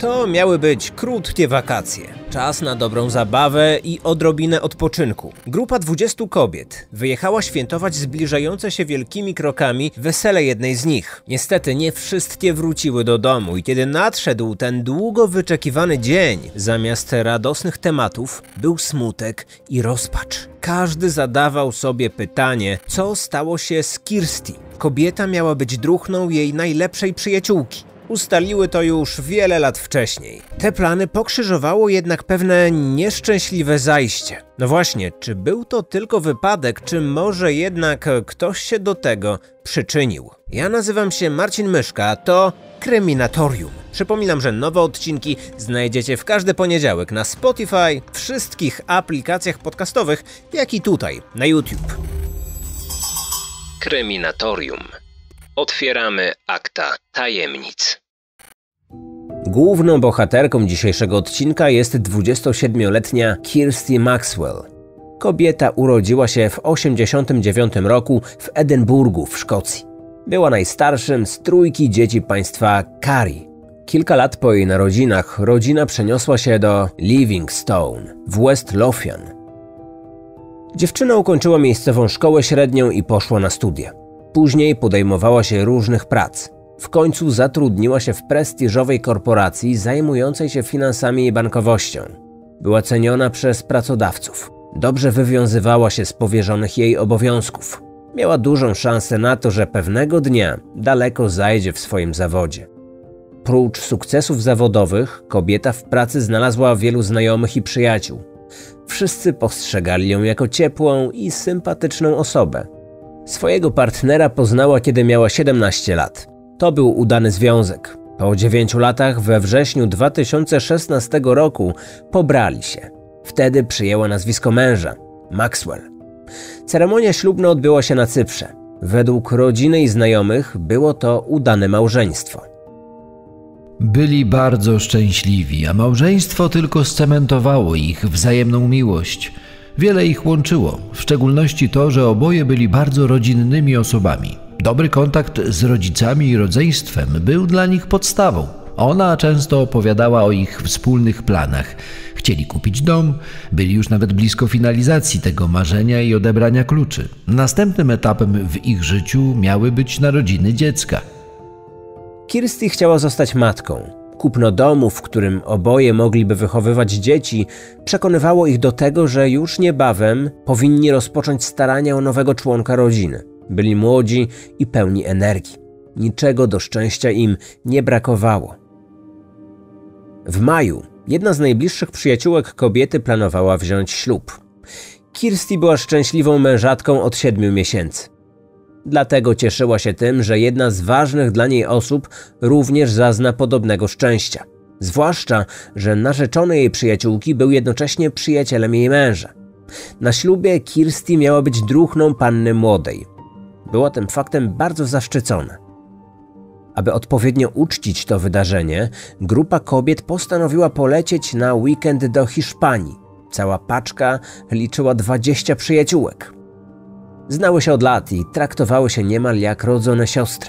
To miały być krótkie wakacje, czas na dobrą zabawę i odrobinę odpoczynku. Grupa 20 kobiet wyjechała świętować zbliżające się wielkimi krokami wesele jednej z nich. Niestety nie wszystkie wróciły do domu i kiedy nadszedł ten długo wyczekiwany dzień, zamiast radosnych tematów był smutek i rozpacz. Każdy zadawał sobie pytanie, co stało się z Kirsty. Kobieta miała być druhną jej najlepszej przyjaciółki. Ustaliły to już wiele lat wcześniej. Te plany pokrzyżowało jednak pewne nieszczęśliwe zajście. No właśnie, czy był to tylko wypadek, czy może jednak ktoś się do tego przyczynił? Ja nazywam się Marcin Myszka, a to Kryminatorium. Przypominam, że nowe odcinki znajdziecie w każdy poniedziałek na Spotify, wszystkich aplikacjach podcastowych, jak i tutaj, na YouTube. Kryminatorium. Otwieramy akta tajemnic. Główną bohaterką dzisiejszego odcinka jest 27-letnia Kirsty Maxwell. Kobieta urodziła się w 1989 roku w Edynburgu w Szkocji. Była najstarszym z trójki dzieci państwa Carey. Kilka lat po jej narodzinach rodzina przeniosła się do Livingstone w West Lothian. Dziewczyna ukończyła miejscową szkołę średnią i poszła na studia. Później podejmowała się różnych prac. W końcu zatrudniła się w prestiżowej korporacji zajmującej się finansami i bankowością. Była ceniona przez pracodawców. Dobrze wywiązywała się z powierzonych jej obowiązków. Miała dużą szansę na to, że pewnego dnia daleko zajdzie w swoim zawodzie. Prócz sukcesów zawodowych, kobieta w pracy znalazła wielu znajomych i przyjaciół. Wszyscy postrzegali ją jako ciepłą i sympatyczną osobę. Swojego partnera poznała, kiedy miała 17 lat. To był udany związek. Po 9 latach we wrześniu 2016 roku pobrali się. Wtedy przyjęła nazwisko męża – Maxwell. Ceremonia ślubna odbyła się na Cyprze. Według rodziny i znajomych było to udane małżeństwo. Byli bardzo szczęśliwi, a małżeństwo tylko scementowało ich wzajemną miłość. Wiele ich łączyło, w szczególności to, że oboje byli bardzo rodzinnymi osobami. Dobry kontakt z rodzicami i rodzeństwem był dla nich podstawą. Ona często opowiadała o ich wspólnych planach. Chcieli kupić dom, byli już nawet blisko finalizacji tego marzenia i odebrania kluczy. Następnym etapem w ich życiu miały być narodziny dziecka. Kirsty chciała zostać matką. Kupno domu, w którym oboje mogliby wychowywać dzieci, przekonywało ich do tego, że już niebawem powinni rozpocząć starania o nowego członka rodziny. Byli młodzi i pełni energii. Niczego do szczęścia im nie brakowało. W maju jedna z najbliższych przyjaciółek kobiety planowała wziąć ślub. Kirsty była szczęśliwą mężatką od 7 miesięcy. Dlatego cieszyła się tym, że jedna z ważnych dla niej osób również zazna podobnego szczęścia. Zwłaszcza, że narzeczony jej przyjaciółki był jednocześnie przyjacielem jej męża. Na ślubie Kirsty miała być druhną panny młodej. Była tym faktem bardzo zaszczycona. Aby odpowiednio uczcić to wydarzenie, grupa kobiet postanowiła polecieć na weekend do Hiszpanii. Cała paczka liczyła 20 przyjaciółek. Znały się od lat i traktowały się niemal jak rodzone siostry.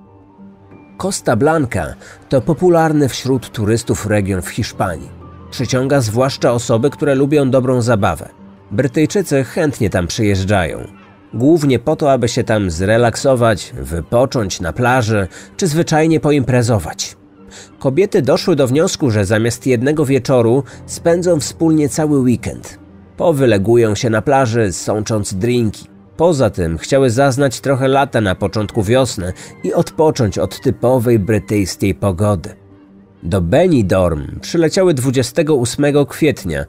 Costa Blanca to popularny wśród turystów region w Hiszpanii. Przyciąga zwłaszcza osoby, które lubią dobrą zabawę. Brytyjczycy chętnie tam przyjeżdżają. Głównie po to, aby się tam zrelaksować, wypocząć na plaży, czy zwyczajnie poimprezować. Kobiety doszły do wniosku, że zamiast jednego wieczoru spędzą wspólnie cały weekend. Powylegują się na plaży, sącząc drinki. Poza tym chciały zaznać trochę lata na początku wiosny i odpocząć od typowej brytyjskiej pogody. Do Benidorm przyleciały 28 kwietnia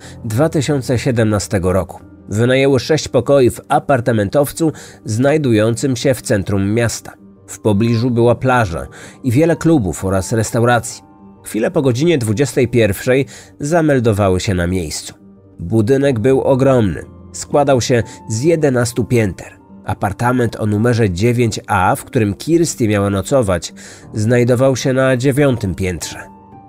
2017 roku. Wynajęły 6 pokoi w apartamentowcu znajdującym się w centrum miasta. W pobliżu była plaża i wiele klubów oraz restauracji. Chwilę po godzinie 21 zameldowały się na miejscu. Budynek był ogromny. Składał się z 11 pięter. Apartament o numerze 9A, w którym Kirsty miała nocować, znajdował się na 9. piętrze.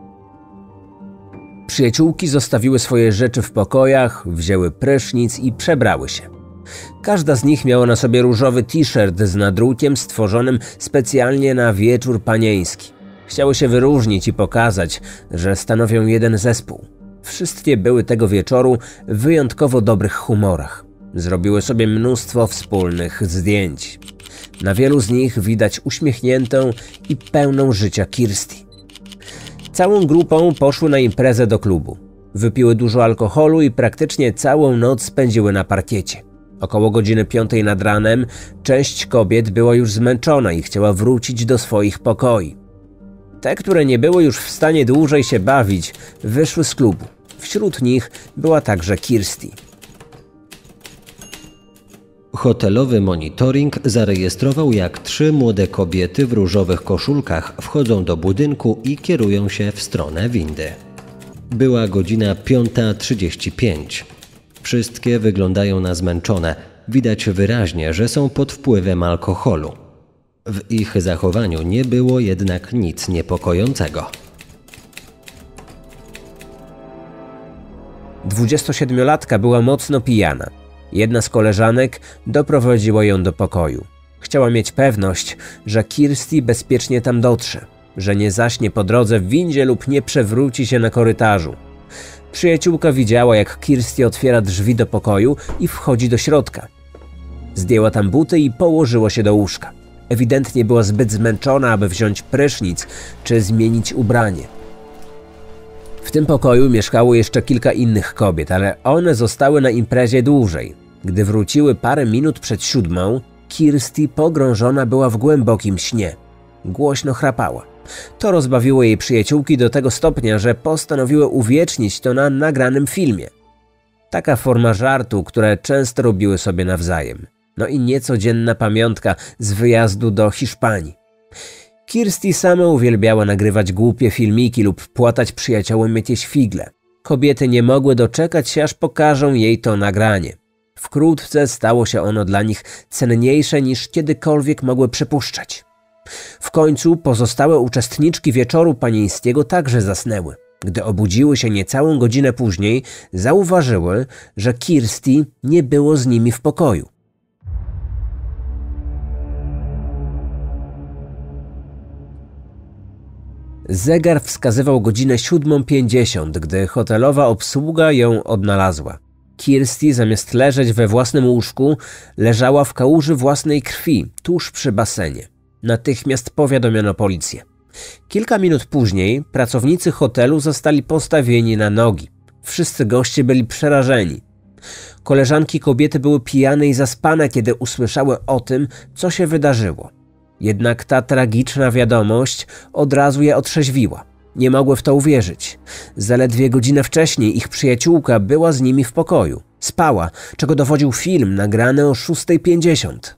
Przyjaciółki zostawiły swoje rzeczy w pokojach, wzięły prysznic i przebrały się. Każda z nich miała na sobie różowy t-shirt z nadrukiem stworzonym specjalnie na wieczór panieński. Chciały się wyróżnić i pokazać, że stanowią jeden zespół. Wszystkie były tego wieczoru w wyjątkowo dobrych humorach. Zrobiły sobie mnóstwo wspólnych zdjęć. Na wielu z nich widać uśmiechniętą i pełną życia Kirsty. Całą grupą poszły na imprezę do klubu. Wypiły dużo alkoholu i praktycznie całą noc spędziły na parkiecie. Około godziny 5 nad ranem część kobiet była już zmęczona i chciała wrócić do swoich pokoi. Te, które nie były już w stanie dłużej się bawić, wyszły z klubu. Wśród nich była także Kirsty. Hotelowy monitoring zarejestrował, jak 3 młode kobiety w różowych koszulkach wchodzą do budynku i kierują się w stronę windy. Była godzina 5:35. Wszystkie wyglądają na zmęczone. Widać wyraźnie, że są pod wpływem alkoholu. W ich zachowaniu nie było jednak nic niepokojącego. 27-latka była mocno pijana. Jedna z koleżanek doprowadziła ją do pokoju. Chciała mieć pewność, że Kirsty bezpiecznie tam dotrze, że nie zaśnie po drodze w windzie lub nie przewróci się na korytarzu. Przyjaciółka widziała, jak Kirsty otwiera drzwi do pokoju i wchodzi do środka. Zdjęła tam buty i położyła się do łóżka. Ewidentnie była zbyt zmęczona, aby wziąć prysznic czy zmienić ubranie. W tym pokoju mieszkało jeszcze kilka innych kobiet, ale one zostały na imprezie dłużej. Gdy wróciły parę minut przed 7, Kirsty pogrążona była w głębokim śnie. Głośno chrapała. To rozbawiło jej przyjaciółki do tego stopnia, że postanowiły uwiecznić to na nagranym filmie. Taka forma żartu, które często robiły sobie nawzajem. No i niecodzienna pamiątka z wyjazdu do Hiszpanii. Kirsty sama uwielbiała nagrywać głupie filmiki lub płatać przyjaciołom jakieś figle. Kobiety nie mogły doczekać się, aż pokażą jej to nagranie. Wkrótce stało się ono dla nich cenniejsze niż kiedykolwiek mogły przypuszczać. W końcu pozostałe uczestniczki wieczoru panieńskiego także zasnęły. Gdy obudziły się niecałą godzinę później, zauważyły, że Kirsty nie było z nimi w pokoju. Zegar wskazywał godzinę 7:50, gdy hotelowa obsługa ją odnalazła. Kirsty, zamiast leżeć we własnym łóżku, leżała w kałuży własnej krwi, tuż przy basenie. Natychmiast powiadomiono policję. Kilka minut później pracownicy hotelu zostali postawieni na nogi. Wszyscy goście byli przerażeni. Koleżanki kobiety były pijane i zaspane, kiedy usłyszały o tym, co się wydarzyło. Jednak ta tragiczna wiadomość od razu je otrzeźwiła. Nie mogły w to uwierzyć. Zaledwie godzinę wcześniej ich przyjaciółka była z nimi w pokoju. Spała, czego dowodził film nagrany o 6:50.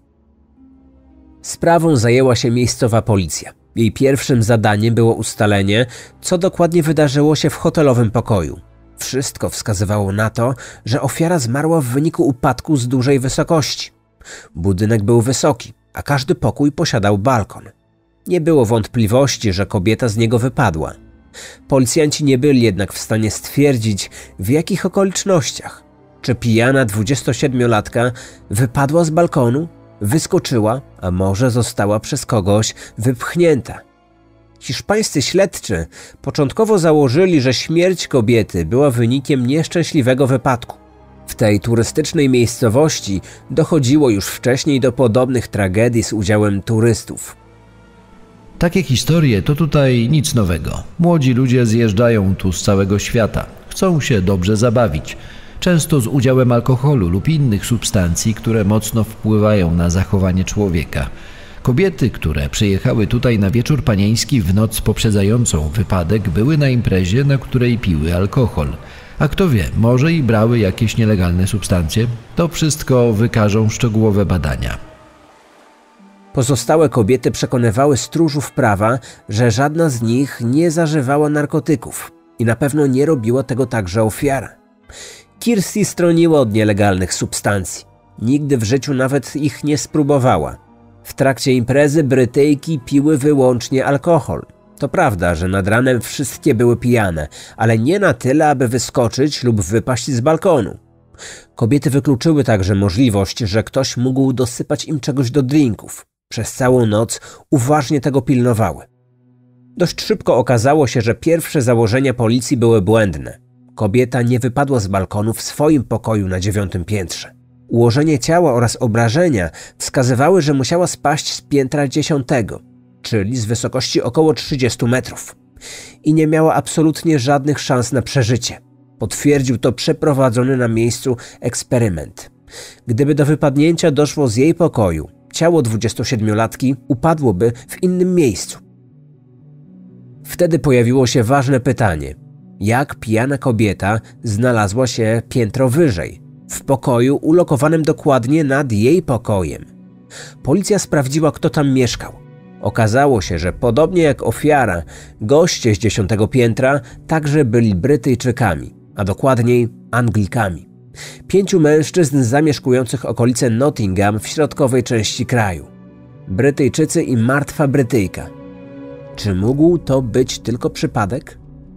Sprawą zajęła się miejscowa policja. Jej pierwszym zadaniem było ustalenie, co dokładnie wydarzyło się w hotelowym pokoju. Wszystko wskazywało na to, że ofiara zmarła w wyniku upadku z dużej wysokości. Budynek był wysoki, a każdy pokój posiadał balkon. Nie było wątpliwości, że kobieta z niego wypadła. Policjanci nie byli jednak w stanie stwierdzić, w jakich okolicznościach. Czy pijana 27-latka wypadła z balkonu, wyskoczyła, a może została przez kogoś wypchnięta. Hiszpańscy śledczy początkowo założyli, że śmierć kobiety była wynikiem nieszczęśliwego wypadku. W tej turystycznej miejscowości dochodziło już wcześniej do podobnych tragedii z udziałem turystów. Takie historie to tutaj nic nowego. Młodzi ludzie zjeżdżają tu z całego świata. Chcą się dobrze zabawić. Często z udziałem alkoholu lub innych substancji, które mocno wpływają na zachowanie człowieka. Kobiety, które przyjechały tutaj na wieczór panieński w noc poprzedzającą wypadek, były na imprezie, na której piły alkohol. A kto wie, może i brały jakieś nielegalne substancje? To wszystko wykażą szczegółowe badania. Pozostałe kobiety przekonywały stróżów prawa, że żadna z nich nie zażywała narkotyków i na pewno nie robiła tego także ofiara. Kirsty stroniła od nielegalnych substancji. Nigdy w życiu nawet ich nie spróbowała. W trakcie imprezy Brytyjki piły wyłącznie alkohol. To prawda, że nad ranem wszystkie były pijane, ale nie na tyle, aby wyskoczyć lub wypaść z balkonu. Kobiety wykluczyły także możliwość, że ktoś mógł dosypać im czegoś do drinków. Przez całą noc uważnie tego pilnowały. Dość szybko okazało się, że pierwsze założenia policji były błędne. Kobieta nie wypadła z balkonu w swoim pokoju na 9. piętrze. Ułożenie ciała oraz obrażenia wskazywały, że musiała spaść z piętra 10, czyli z wysokości około 30 metrów. I nie miała absolutnie żadnych szans na przeżycie. Potwierdził to przeprowadzony na miejscu eksperyment. Gdyby do wypadnięcia doszło z jej pokoju, ciało 27-latki upadłoby w innym miejscu. Wtedy pojawiło się ważne pytanie. Jak pijana kobieta znalazła się piętro wyżej, w pokoju ulokowanym dokładnie nad jej pokojem? Policja sprawdziła, kto tam mieszkał. Okazało się, że podobnie jak ofiara, goście z 10. piętra także byli Brytyjczykami, a dokładniej Anglikami. 5 mężczyzn zamieszkujących okolice Nottingham w środkowej części kraju. Brytyjczycy i martwa Brytyjka. Czy mógł to być tylko przypadek?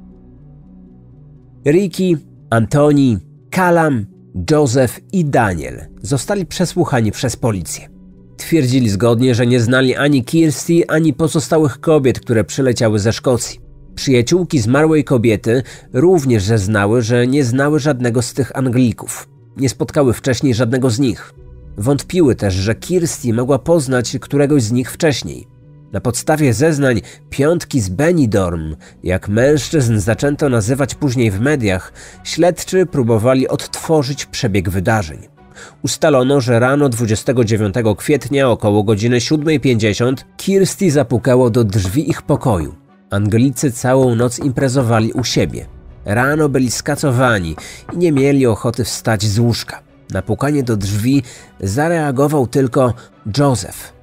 Ricky, Anthony, Callum, Joseph i Daniel zostali przesłuchani przez policję. Twierdzili zgodnie, że nie znali ani Kirsty, ani pozostałych kobiet, które przyleciały ze Szkocji. Przyjaciółki zmarłej kobiety również zeznały, że nie znały żadnego z tych Anglików. Nie spotkały wcześniej żadnego z nich. Wątpiły też, że Kirsty mogła poznać któregoś z nich wcześniej. Na podstawie zeznań piątki z Benidorm, jak mężczyzn zaczęto nazywać później w mediach, śledczy próbowali odtworzyć przebieg wydarzeń. Ustalono, że rano 29 kwietnia około godziny 7:50 Kirsty zapukało do drzwi ich pokoju. Anglicy całą noc imprezowali u siebie. Rano byli skacowani i nie mieli ochoty wstać z łóżka. Na pukanie do drzwi zareagował tylko Joseph.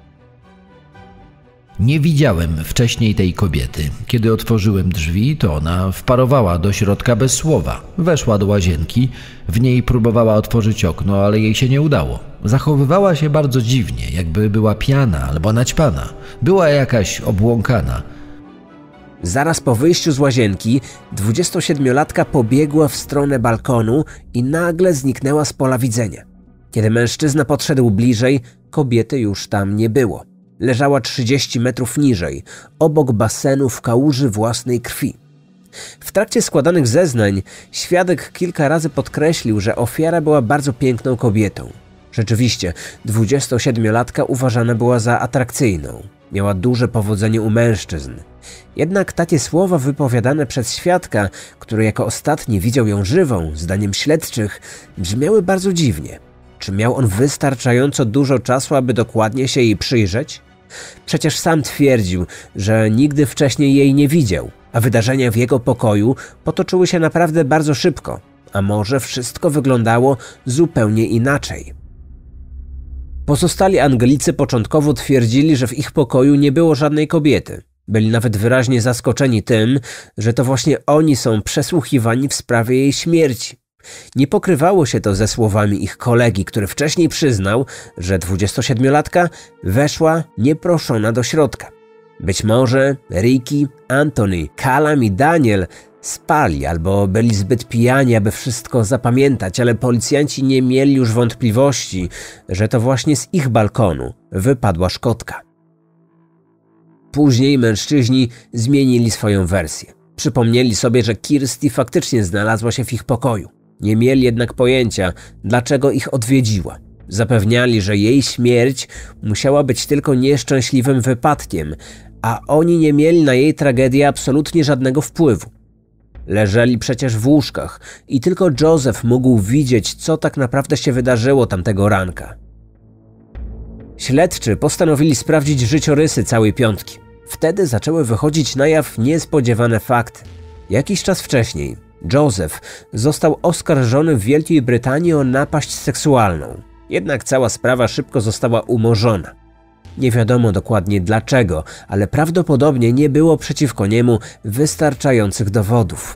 Nie widziałem wcześniej tej kobiety. Kiedy otworzyłem drzwi, to ona wparowała do środka bez słowa. Weszła do łazienki, w niej próbowała otworzyć okno, ale jej się nie udało. Zachowywała się bardzo dziwnie, jakby była pijana albo naćpana. Była jakaś obłąkana. Zaraz po wyjściu z łazienki 27-latka pobiegła w stronę balkonu i nagle zniknęła z pola widzenia. Kiedy mężczyzna podszedł bliżej, kobiety już tam nie było. Leżała 30 metrów niżej, obok basenu w kałuży własnej krwi. W trakcie składanych zeznań świadek kilka razy podkreślił, że ofiara była bardzo piękną kobietą. Rzeczywiście, 27-latka uważana była za atrakcyjną. Miała duże powodzenie u mężczyzn. Jednak takie słowa wypowiadane przez świadka, który jako ostatni widział ją żywą, zdaniem śledczych, brzmiały bardzo dziwnie. Czy miał on wystarczająco dużo czasu, aby dokładnie się jej przyjrzeć? Przecież sam twierdził, że nigdy wcześniej jej nie widział, a wydarzenia w jego pokoju potoczyły się naprawdę bardzo szybko, a może wszystko wyglądało zupełnie inaczej. Pozostali Anglicy początkowo twierdzili, że w ich pokoju nie było żadnej kobiety. Byli nawet wyraźnie zaskoczeni tym, że to właśnie oni są przesłuchiwani w sprawie jej śmierci. Nie pokrywało się to ze słowami ich kolegi, który wcześniej przyznał, że 27-latka weszła nieproszona do środka. Być może Ricky, Anthony, Callum i Daniel spali albo byli zbyt pijani, aby wszystko zapamiętać, ale policjanci nie mieli już wątpliwości, że to właśnie z ich balkonu wypadła Szkotka. Później mężczyźni zmienili swoją wersję. Przypomnieli sobie, że Kirsty faktycznie znalazła się w ich pokoju. Nie mieli jednak pojęcia, dlaczego ich odwiedziła. Zapewniali, że jej śmierć musiała być tylko nieszczęśliwym wypadkiem, a oni nie mieli na jej tragedię absolutnie żadnego wpływu. Leżeli przecież w łóżkach i tylko Joseph mógł widzieć, co tak naprawdę się wydarzyło tamtego ranka. Śledczy postanowili sprawdzić życiorysy całej piątki. Wtedy zaczęły wychodzić na jaw niespodziewane fakty. Jakiś czas wcześniej Joseph został oskarżony w Wielkiej Brytanii o napaść seksualną. Jednak cała sprawa szybko została umorzona. Nie wiadomo dokładnie dlaczego, ale prawdopodobnie nie było przeciwko niemu wystarczających dowodów.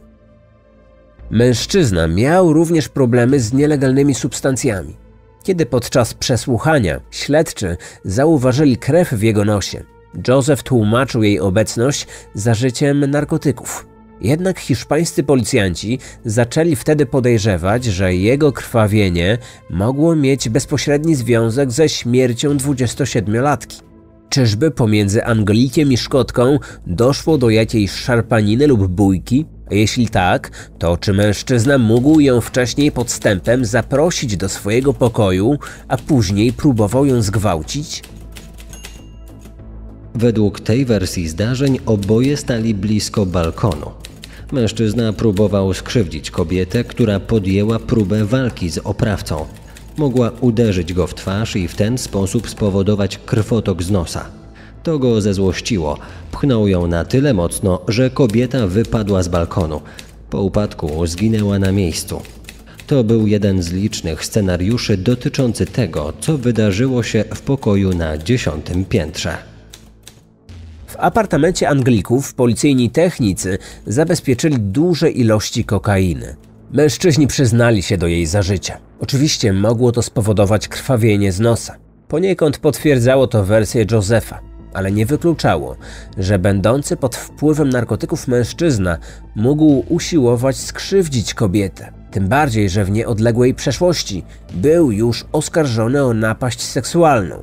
Mężczyzna miał również problemy z nielegalnymi substancjami. Kiedy podczas przesłuchania śledczy zauważyli krew w jego nosie, Joseph tłumaczył jej obecność zażyciem narkotyków. Jednak hiszpańscy policjanci zaczęli wtedy podejrzewać, że jego krwawienie mogło mieć bezpośredni związek ze śmiercią 27-latki. Czyżby pomiędzy Anglikiem i Szkotką doszło do jakiejś szarpaniny lub bójki? A jeśli tak, to czy mężczyzna mógł ją wcześniej podstępem zaprosić do swojego pokoju, a później próbował ją zgwałcić? Według tej wersji zdarzeń oboje stali blisko balkonu. Mężczyzna próbował skrzywdzić kobietę, która podjęła próbę walki z oprawcą. Mogła uderzyć go w twarz i w ten sposób spowodować krwotok z nosa. To go zezłościło. Pchnął ją na tyle mocno, że kobieta wypadła z balkonu. Po upadku zginęła na miejscu. To był jeden z licznych scenariuszy dotyczący tego, co wydarzyło się w pokoju na 10. piętrze. W apartamencie Anglików policyjni technicy zabezpieczyli duże ilości kokainy. Mężczyźni przyznali się do jej zażycia. Oczywiście mogło to spowodować krwawienie z nosa. Poniekąd potwierdzało to wersję Josepha, ale nie wykluczało, że będący pod wpływem narkotyków mężczyzna mógł usiłować skrzywdzić kobietę. Tym bardziej, że w nieodległej przeszłości był już oskarżony o napaść seksualną.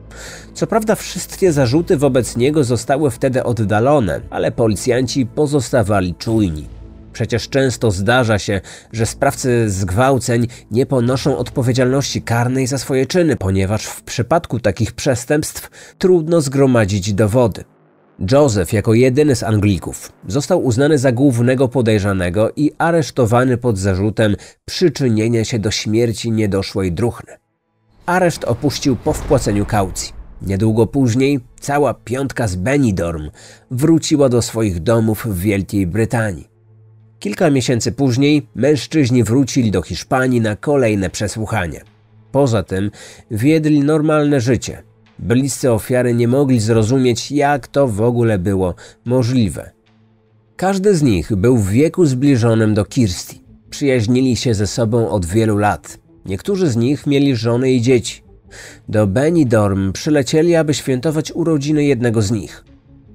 Co prawda wszystkie zarzuty wobec niego zostały wtedy oddalone, ale policjanci pozostawali czujni. Przecież często zdarza się, że sprawcy zgwałceń nie ponoszą odpowiedzialności karnej za swoje czyny, ponieważ w przypadku takich przestępstw trudno zgromadzić dowody. Joseph jako jedyny z Anglików został uznany za głównego podejrzanego i aresztowany pod zarzutem przyczynienia się do śmierci niedoszłej druhny. Areszt opuścił po wpłaceniu kaucji. Niedługo później cała piątka z Benidorm wróciła do swoich domów w Wielkiej Brytanii. Kilka miesięcy później mężczyźni wrócili do Hiszpanii na kolejne przesłuchanie. Poza tym wiedli normalne życie. Bliscy ofiary nie mogli zrozumieć, jak to w ogóle było możliwe. Każdy z nich był w wieku zbliżonym do Kirsty. Przyjaźnili się ze sobą od wielu lat. Niektórzy z nich mieli żony i dzieci. Do Benidorm przylecieli, aby świętować urodziny jednego z nich.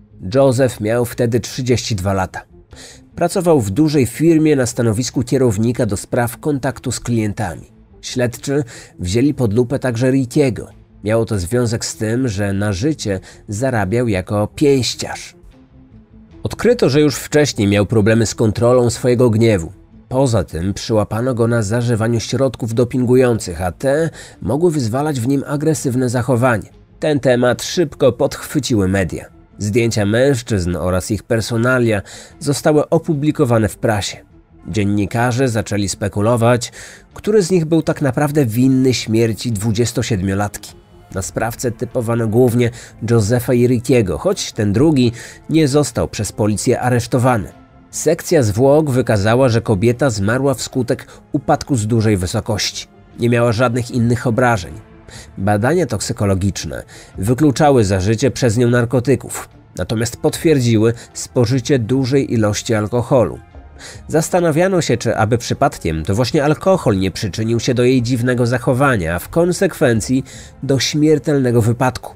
Joseph miał wtedy 32 lata. Pracował w dużej firmie na stanowisku kierownika do spraw kontaktu z klientami. Śledczy wzięli pod lupę także Rickiego. Miało to związek z tym, że na życie zarabiał jako pięściarz. Odkryto, że już wcześniej miał problemy z kontrolą swojego gniewu. Poza tym przyłapano go na zażywaniu środków dopingujących, a te mogły wyzwalać w nim agresywne zachowanie. Ten temat szybko podchwyciły media. Zdjęcia mężczyzn oraz ich personalia zostały opublikowane w prasie. Dziennikarze zaczęli spekulować, który z nich był tak naprawdę winny śmierci 27-latki. Na sprawcę typowano głównie Josepha i Rickiego, choć ten drugi nie został przez policję aresztowany. Sekcja zwłok wykazała, że kobieta zmarła wskutek upadku z dużej wysokości. Nie miała żadnych innych obrażeń. Badania toksykologiczne wykluczały zażycie przez nią narkotyków, natomiast potwierdziły spożycie dużej ilości alkoholu. Zastanawiano się, czy aby przypadkiem to właśnie alkohol nie przyczynił się do jej dziwnego zachowania, a w konsekwencji do śmiertelnego wypadku.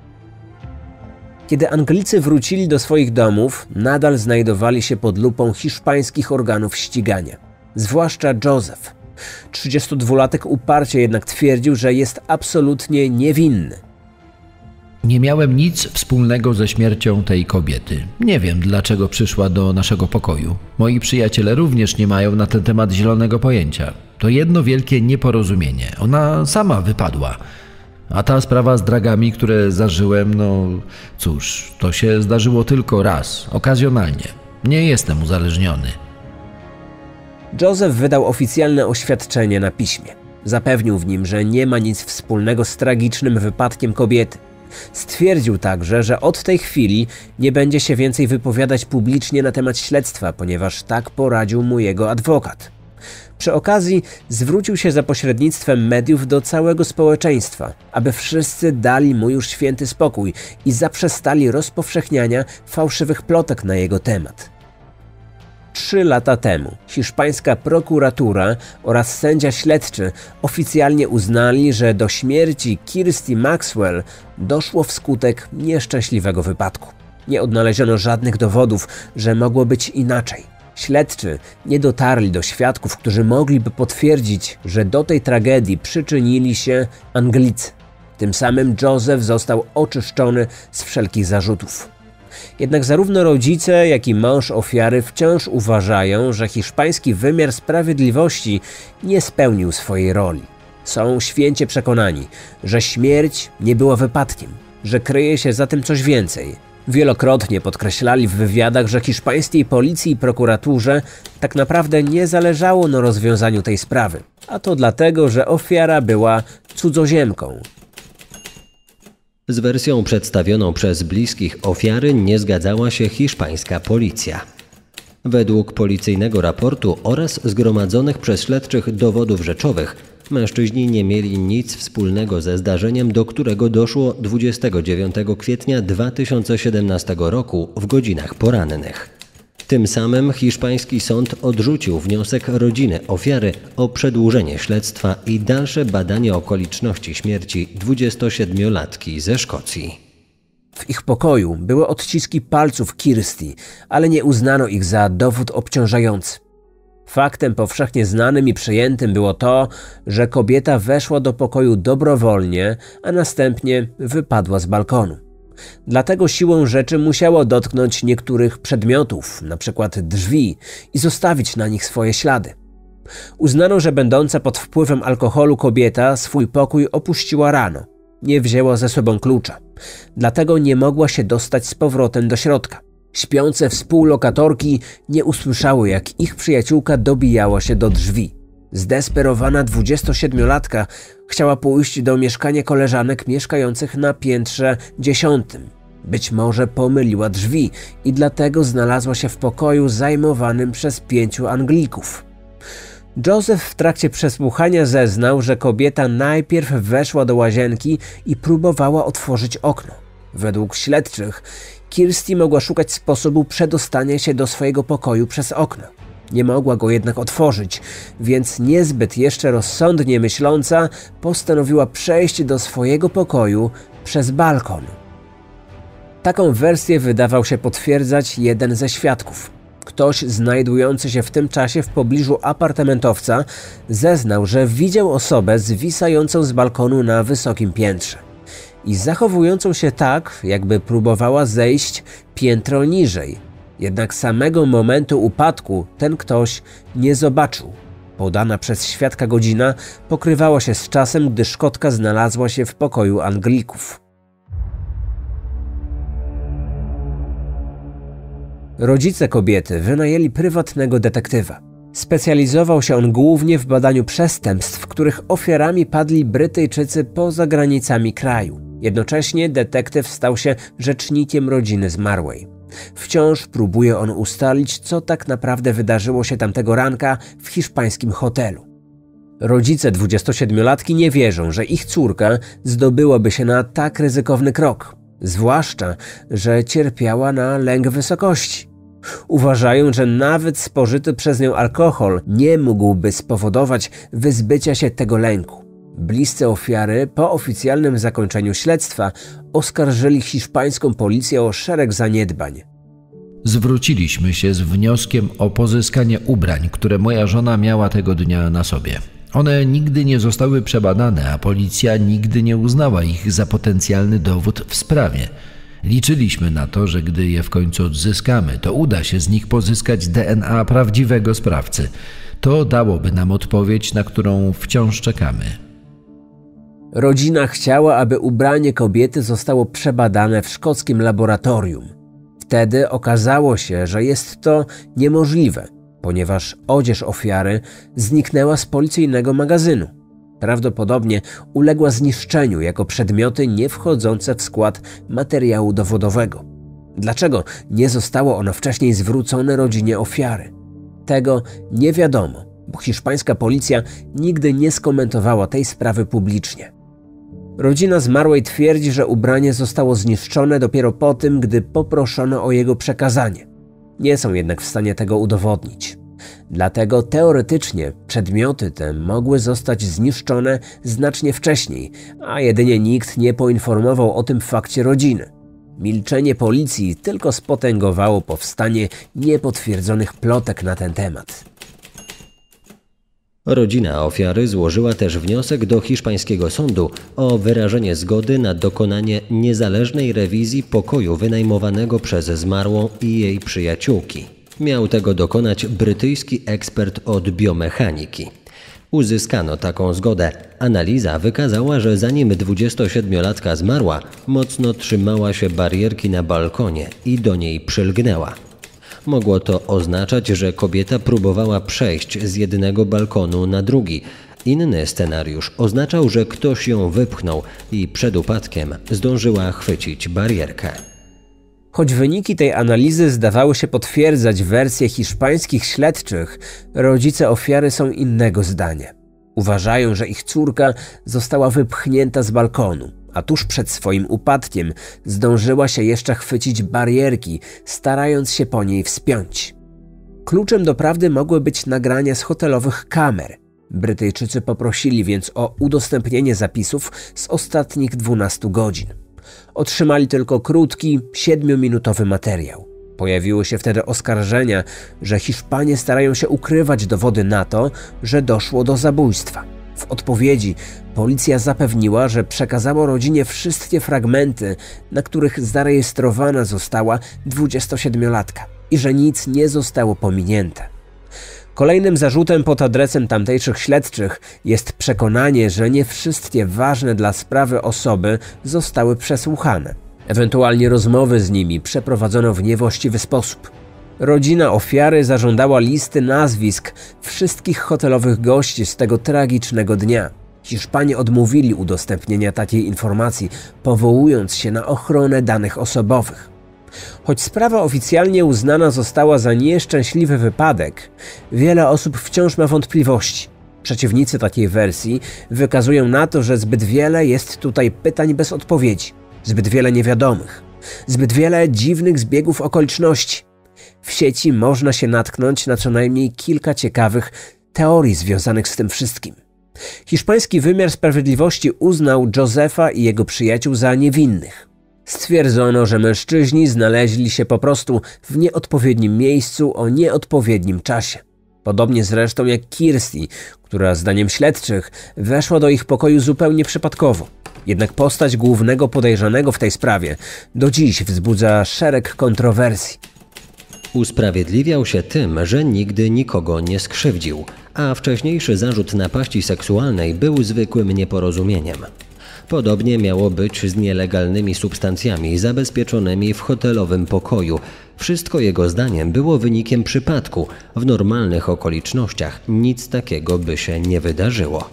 Kiedy Anglicy wrócili do swoich domów, nadal znajdowali się pod lupą hiszpańskich organów ścigania, zwłaszcza Joseph. 32-latek uparcie jednak twierdził, że jest absolutnie niewinny. Nie miałem nic wspólnego ze śmiercią tej kobiety. Nie wiem, dlaczego przyszła do naszego pokoju. Moi przyjaciele również nie mają na ten temat zielonego pojęcia. To jedno wielkie nieporozumienie. Ona sama wypadła. A ta sprawa z dragami, które zażyłem, no cóż, to się zdarzyło tylko raz, okazjonalnie. Nie jestem uzależniony. Joseph wydał oficjalne oświadczenie na piśmie. Zapewnił w nim, że nie ma nic wspólnego z tragicznym wypadkiem kobiety. Stwierdził także, że od tej chwili nie będzie się więcej wypowiadać publicznie na temat śledztwa, ponieważ tak poradził mu jego adwokat. Przy okazji zwrócił się za pośrednictwem mediów do całego społeczeństwa, aby wszyscy dali mu już święty spokój i zaprzestali rozpowszechniania fałszywych plotek na jego temat. 3 lata temu hiszpańska prokuratura oraz sędzia śledczy oficjalnie uznali, że do śmierci Kirsty Maxwell doszło wskutek nieszczęśliwego wypadku. Nie odnaleziono żadnych dowodów, że mogło być inaczej. Śledczy nie dotarli do świadków, którzy mogliby potwierdzić, że do tej tragedii przyczynili się Anglicy. Tym samym Joseph został oczyszczony z wszelkich zarzutów. Jednak zarówno rodzice, jak i mąż ofiary wciąż uważają, że hiszpański wymiar sprawiedliwości nie spełnił swojej roli. Są święcie przekonani, że śmierć nie była wypadkiem, że kryje się za tym coś więcej. Wielokrotnie podkreślali w wywiadach, że hiszpańskiej policji i prokuraturze tak naprawdę nie zależało na rozwiązaniu tej sprawy, a to dlatego, że ofiara była cudzoziemką. Z wersją przedstawioną przez bliskich ofiary nie zgadzała się hiszpańska policja. Według policyjnego raportu oraz zgromadzonych przez śledczych dowodów rzeczowych, mężczyźni nie mieli nic wspólnego ze zdarzeniem, do którego doszło 29 kwietnia 2017 roku w godzinach porannych. Tym samym hiszpański sąd odrzucił wniosek rodziny ofiary o przedłużenie śledztwa i dalsze badanie okoliczności śmierci 27-latki ze Szkocji. W ich pokoju były odciski palców Kirsty, ale nie uznano ich za dowód obciążający. Faktem powszechnie znanym i przyjętym było to, że kobieta weszła do pokoju dobrowolnie, a następnie wypadła z balkonu. Dlatego siłą rzeczy musiało dotknąć niektórych przedmiotów, np. drzwi, i zostawić na nich swoje ślady. Uznano, że będąca pod wpływem alkoholu kobieta swój pokój opuściła rano. Nie wzięła ze sobą klucza. Dlatego nie mogła się dostać z powrotem do środka. Śpiące współlokatorki nie usłyszały, jak ich przyjaciółka dobijała się do drzwi. Zdesperowana 27-latka chciała pójść do mieszkania koleżanek mieszkających na piętrze 10. Być może pomyliła drzwi i dlatego znalazła się w pokoju zajmowanym przez 5 Anglików. Joseph w trakcie przesłuchania zeznał, że kobieta najpierw weszła do łazienki i próbowała otworzyć okno. Według śledczych Kirsty mogła szukać sposobu przedostania się do swojego pokoju przez okno. Nie mogła go jednak otworzyć, więc niezbyt jeszcze rozsądnie myśląca postanowiła przejść do swojego pokoju przez balkon. Taką wersję wydawał się potwierdzać jeden ze świadków. Ktoś znajdujący się w tym czasie w pobliżu apartamentowca zeznał, że widział osobę zwisającą z balkonu na wysokim piętrze i zachowującą się tak, jakby próbowała zejść piętro niżej. Jednak samego momentu upadku ten ktoś nie zobaczył. Podana przez świadka godzina pokrywała się z czasem, gdy Szkotka znalazła się w pokoju Anglików. Rodzice kobiety wynajęli prywatnego detektywa. Specjalizował się on głównie w badaniu przestępstw, których ofiarami padli Brytyjczycy poza granicami kraju. Jednocześnie detektyw stał się rzecznikiem rodziny zmarłej. Wciąż próbuje on ustalić, co tak naprawdę wydarzyło się tamtego ranka w hiszpańskim hotelu. Rodzice 27-latki nie wierzą, że ich córka zdobyłaby się na tak ryzykowny krok. Zwłaszcza, że cierpiała na lęk wysokości. Uważają, że nawet spożyty przez nią alkohol nie mógłby spowodować wyzbycia się tego lęku. Bliscy ofiary po oficjalnym zakończeniu śledztwa oskarżyli hiszpańską policję o szereg zaniedbań. Zwróciliśmy się z wnioskiem o pozyskanie ubrań, które moja żona miała tego dnia na sobie. One nigdy nie zostały przebadane, a policja nigdy nie uznała ich za potencjalny dowód w sprawie. Liczyliśmy na to, że gdy je w końcu odzyskamy, to uda się z nich pozyskać DNA prawdziwego sprawcy. To dałoby nam odpowiedź, na którą wciąż czekamy. Rodzina chciała, aby ubranie kobiety zostało przebadane w szkockim laboratorium. Wtedy okazało się, że jest to niemożliwe, ponieważ odzież ofiary zniknęła z policyjnego magazynu. Prawdopodobnie uległa zniszczeniu jako przedmioty nie wchodzące w skład materiału dowodowego. Dlaczego nie zostało ono wcześniej zwrócone rodzinie ofiary? Tego nie wiadomo, bo hiszpańska policja nigdy nie skomentowała tej sprawy publicznie. Rodzina zmarłej twierdzi, że ubranie zostało zniszczone dopiero po tym, gdy poproszono o jego przekazanie. Nie są jednak w stanie tego udowodnić. Dlatego teoretycznie przedmioty te mogły zostać zniszczone znacznie wcześniej, a jedynie nikt nie poinformował o tym fakcie rodziny. Milczenie policji tylko spotęgowało powstanie niepotwierdzonych plotek na ten temat. Rodzina ofiary złożyła też wniosek do hiszpańskiego sądu o wyrażenie zgody na dokonanie niezależnej rewizji pokoju wynajmowanego przez zmarłą i jej przyjaciółki. Miał tego dokonać brytyjski ekspert od biomechaniki. Uzyskano taką zgodę. Analiza wykazała, że zanim 27-latka zmarła, mocno trzymała się barierki na balkonie i do niej przylgnęła. Mogło to oznaczać, że kobieta próbowała przejść z jednego balkonu na drugi. Inny scenariusz oznaczał, że ktoś ją wypchnął i przed upadkiem zdążyła chwycić barierkę. Choć wyniki tej analizy zdawały się potwierdzać wersję hiszpańskich śledczych, rodzice ofiary są innego zdania. Uważają, że ich córka została wypchnięta z balkonu, a tuż przed swoim upadkiem zdążyła się jeszcze chwycić barierki, starając się po niej wspiąć. Kluczem do prawdy mogły być nagrania z hotelowych kamer. Brytyjczycy poprosili więc o udostępnienie zapisów z ostatnich 12 godzin. Otrzymali tylko krótki, 7-minutowy materiał. Pojawiły się wtedy oskarżenia, że Hiszpanie starają się ukrywać dowody na to, że doszło do zabójstwa. W odpowiedzi policja zapewniła, że przekazała rodzinie wszystkie fragmenty, na których zarejestrowana została 27-latka i że nic nie zostało pominięte. Kolejnym zarzutem pod adresem tamtejszych śledczych jest przekonanie, że nie wszystkie ważne dla sprawy osoby zostały przesłuchane. Ewentualnie rozmowy z nimi przeprowadzono w niewłaściwy sposób. Rodzina ofiary zażądała listy nazwisk wszystkich hotelowych gości z tego tragicznego dnia. Hiszpanie odmówili udostępnienia takiej informacji, powołując się na ochronę danych osobowych. Choć sprawa oficjalnie uznana została za nieszczęśliwy wypadek, wiele osób wciąż ma wątpliwości. Przeciwnicy takiej wersji wykazują na to, że zbyt wiele jest tutaj pytań bez odpowiedzi, zbyt wiele niewiadomych, zbyt wiele dziwnych zbiegów okoliczności. W sieci można się natknąć na co najmniej kilka ciekawych teorii związanych z tym wszystkim. Hiszpański wymiar sprawiedliwości uznał Josefa i jego przyjaciół za niewinnych. Stwierdzono, że mężczyźni znaleźli się po prostu w nieodpowiednim miejscu o nieodpowiednim czasie. Podobnie zresztą jak Kirsty, która zdaniem śledczych weszła do ich pokoju zupełnie przypadkowo. Jednak postać głównego podejrzanego w tej sprawie do dziś wzbudza szereg kontrowersji. Usprawiedliwiał się tym, że nigdy nikogo nie skrzywdził, a wcześniejszy zarzut napaści seksualnej był zwykłym nieporozumieniem. Podobnie miało być z nielegalnymi substancjami zabezpieczonymi w hotelowym pokoju. Wszystko jego zdaniem było wynikiem przypadku. W normalnych okolicznościach nic takiego by się nie wydarzyło.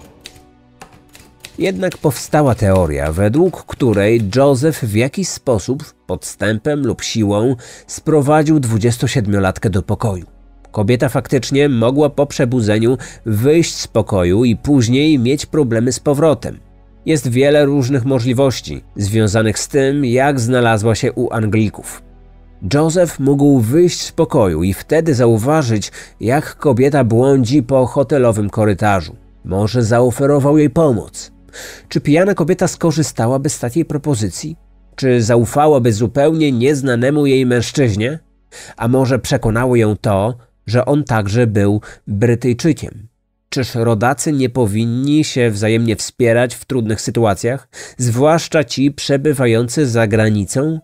Jednak powstała teoria, według której Joseph w jakiś sposób, podstępem lub siłą, sprowadził 27-latkę do pokoju. Kobieta faktycznie mogła po przebudzeniu wyjść z pokoju i później mieć problemy z powrotem. Jest wiele różnych możliwości związanych z tym, jak znalazła się u Anglików. Joseph mógł wyjść z pokoju i wtedy zauważyć, jak kobieta błądzi po hotelowym korytarzu. Może zaoferował jej pomoc. Czy pijana kobieta skorzystałaby z takiej propozycji? Czy zaufałaby zupełnie nieznanemu jej mężczyźnie? A może przekonało ją to, że on także był Brytyjczykiem? Czyż rodacy nie powinni się wzajemnie wspierać w trudnych sytuacjach, zwłaszcza ci przebywający za granicą?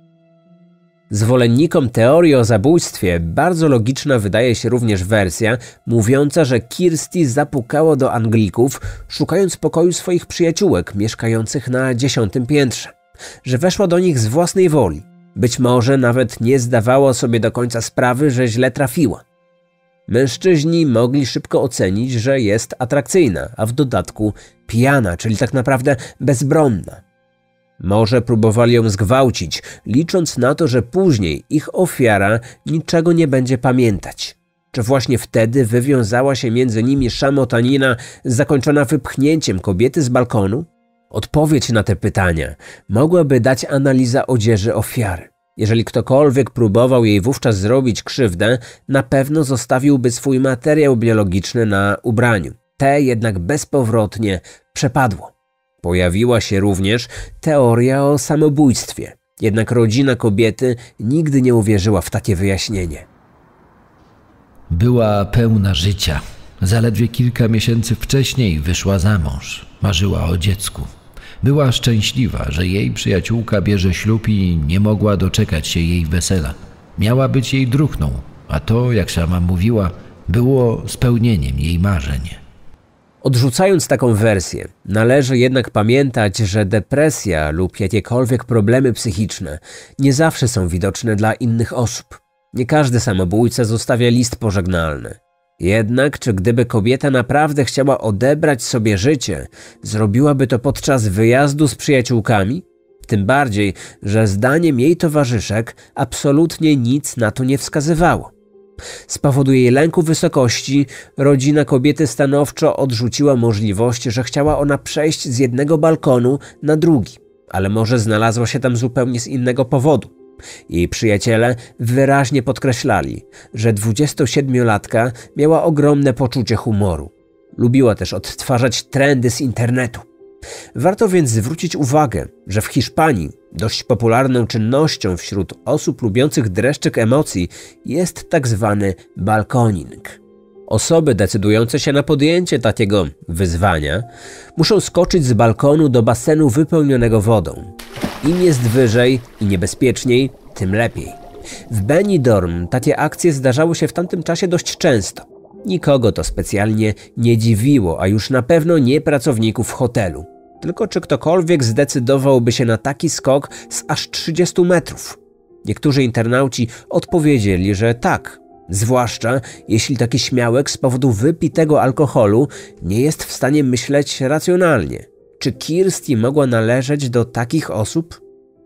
Zwolennikom teorii o zabójstwie bardzo logiczna wydaje się również wersja mówiąca, że Kirsty zapukała do Anglików, szukając pokoju swoich przyjaciółek mieszkających na 10. piętrze, że weszła do nich z własnej woli. Być może nawet nie zdawała sobie do końca sprawy, że źle trafiła. Mężczyźni mogli szybko ocenić, że jest atrakcyjna, a w dodatku pijana, czyli tak naprawdę bezbronna. Może próbowali ją zgwałcić, licząc na to, że później ich ofiara niczego nie będzie pamiętać. Czy właśnie wtedy wywiązała się między nimi szamotanina zakończona wypchnięciem kobiety z balkonu? Odpowiedź na te pytania mogłaby dać analiza odzieży ofiary. Jeżeli ktokolwiek próbował jej wówczas zrobić krzywdę, na pewno zostawiłby swój materiał biologiczny na ubraniu. Te jednak bezpowrotnie przepadło. Pojawiła się również teoria o samobójstwie. Jednak rodzina kobiety nigdy nie uwierzyła w takie wyjaśnienie. Była pełna życia. Zaledwie kilka miesięcy wcześniej wyszła za mąż. Marzyła o dziecku. Była szczęśliwa, że jej przyjaciółka bierze ślub i nie mogła doczekać się jej wesela. Miała być jej druhną, a to, jak sama mówiła, było spełnieniem jej marzeń. Odrzucając taką wersję, należy jednak pamiętać, że depresja lub jakiekolwiek problemy psychiczne nie zawsze są widoczne dla innych osób. Nie każdy samobójca zostawia list pożegnalny. Jednak, czy gdyby kobieta naprawdę chciała odebrać sobie życie, zrobiłaby to podczas wyjazdu z przyjaciółkami? Tym bardziej, że zdaniem jej towarzyszek absolutnie nic na to nie wskazywało. Z powodu jej lęku wysokości rodzina kobiety stanowczo odrzuciła możliwość, że chciała ona przejść z jednego balkonu na drugi, ale może znalazła się tam zupełnie z innego powodu. Jej przyjaciele wyraźnie podkreślali, że 27-latka miała ogromne poczucie humoru. Lubiła też odtwarzać trendy z internetu. Warto więc zwrócić uwagę, że w Hiszpanii dość popularną czynnością wśród osób lubiących dreszczyk emocji jest tak zwany balkoning. Osoby decydujące się na podjęcie takiego wyzwania muszą skoczyć z balkonu do basenu wypełnionego wodą. Im jest wyżej i niebezpieczniej, tym lepiej. W Benidorm takie akcje zdarzały się w tamtym czasie dość często. Nikogo to specjalnie nie dziwiło, a już na pewno nie pracowników hotelu. Tylko czy ktokolwiek zdecydowałby się na taki skok z aż 30 metrów? Niektórzy internauci odpowiedzieli, że tak, zwłaszcza jeśli taki śmiałek z powodu wypitego alkoholu nie jest w stanie myśleć racjonalnie. Czy Kirsty mogła należeć do takich osób?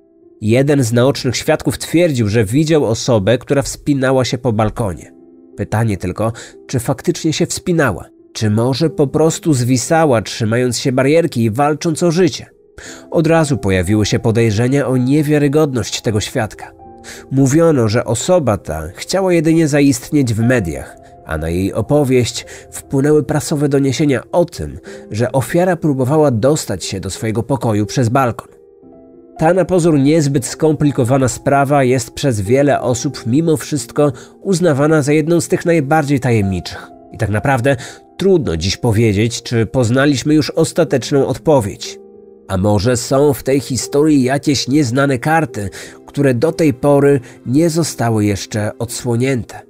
Jeden z naocznych świadków twierdził, że widział osobę, która wspinała się po balkonie. Pytanie tylko, czy faktycznie się wspinała? Czy może po prostu zwisała, trzymając się barierki i walcząc o życie? Od razu pojawiły się podejrzenia o niewiarygodność tego świadka. Mówiono, że osoba ta chciała jedynie zaistnieć w mediach, a na jej opowieść wpłynęły prasowe doniesienia o tym, że ofiara próbowała dostać się do swojego pokoju przez balkon. Ta na pozór niezbyt skomplikowana sprawa jest przez wiele osób mimo wszystko uznawana za jedną z tych najbardziej tajemniczych. I tak naprawdę trudno dziś powiedzieć, czy poznaliśmy już ostateczną odpowiedź. A może są w tej historii jakieś nieznane karty, które do tej pory nie zostały jeszcze odsłonięte.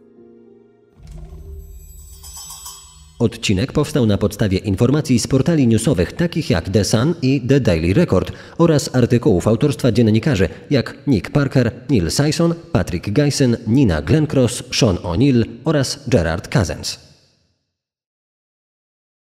Odcinek powstał na podstawie informacji z portali newsowych takich jak The Sun i The Daily Record oraz artykułów autorstwa dziennikarzy jak Nick Parker, Neil Sison, Patrick Geisen, Nina Glencross, Sean O'Neill oraz Gerard Cousins.